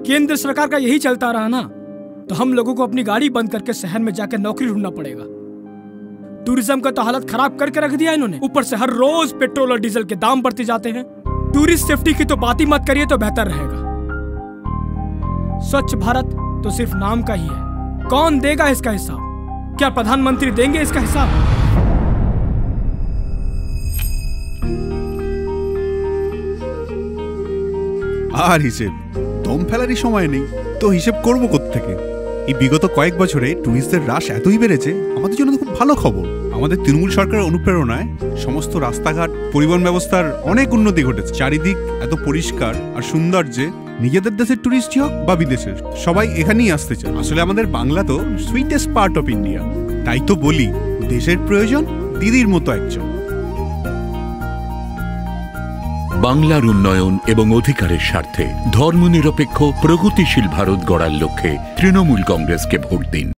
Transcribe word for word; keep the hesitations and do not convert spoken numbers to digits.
केंद्र सरकार का यही चलता रहा ना तो हम लोगों को अपनी गाड़ी बंद करके शहर में जाकर नौकरी ढूंढना पड़ेगा। टूरिज्म का तो हालत खराब करके रख दिया इन्होंने, ऊपर से हर रोज पेट्रोल और डीजल के दाम बढ़ते जाते हैं। टूरिस्ट सेफ्टी की तो बात ही मत करिए तो बेहतर रहेगा। स्वच्छ भारत तो सिर्फ नाम का ही है, कौन देगा इसका हिसाब? क्या प्रधानमंत्री देंगे इसका हिसाब? আর হিসেব দম ফেলারই সময় নেই, তো হিসেব করবো কোত্থেকে? এই বিগত কয়েক বছরে টুরিস্টদের হ্রাস এতই বেড়েছে, আমাদের জন্য তো খুব ভালো খবর। আমাদের তৃণমূল সরকারের অনুপ্রেরণায় সমস্ত রাস্তাঘাট, পরিবহন ব্যবস্থার অনেক উন্নতি ঘটেছে। চারিদিক এত পরিষ্কার আর সুন্দর যে নিজেদের দেশের টুরিস্টই হোক বা বিদেশের, সবাই এখানেই আসতে চায়। আসলে আমাদের বাংলা তো সুইটেস্ট পার্ট অফ ইন্ডিয়া, তাই তো বলি দেশের প্রয়োজন দিদির মতো একজন। বাংলার উন্নয়ন এবং অধিকারের স্বার্থে ধর্মনিরপেক্ষ প্রগতিশীল ভারত গড়ার লক্ষ্যে তৃণমূল কংগ্রেসকে ভোট দিন।